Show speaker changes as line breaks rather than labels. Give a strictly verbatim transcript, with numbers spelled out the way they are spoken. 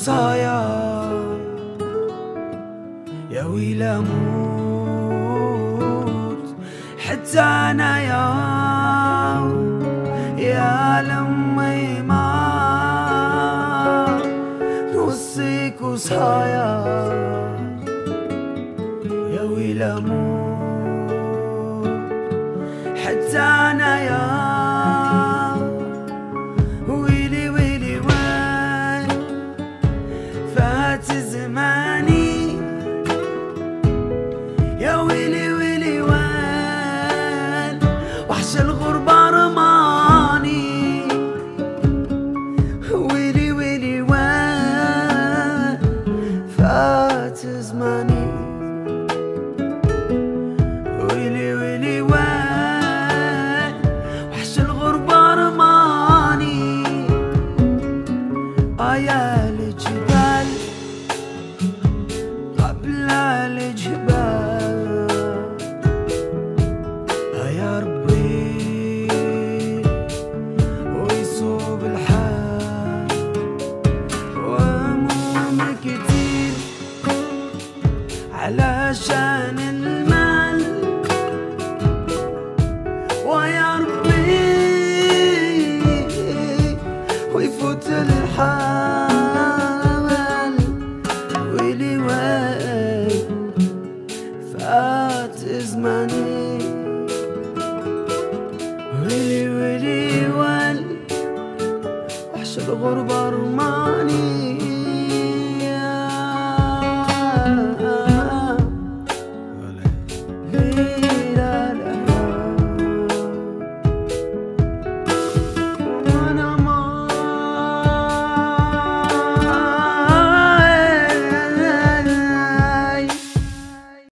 وصايا يا ويل اموت حتى انا يا يا لمي ما نوصيك وصايا يا ويل اموت حتى انا يا ويلي ويلي وين فات زماني يا ويلي ويلي وين وحش الغربة رماني ويلي ويلي وين فات زماني ويلي ويلي وين وحش الغربة رماني آيا الجبال قبل الجبال يا ربي ويصوب الحال وهموم كتير علشان المال ويا ربي ويفوت الحال ويلي وين فات زماني ويلي ويلي وين وحش الغربة رماني يا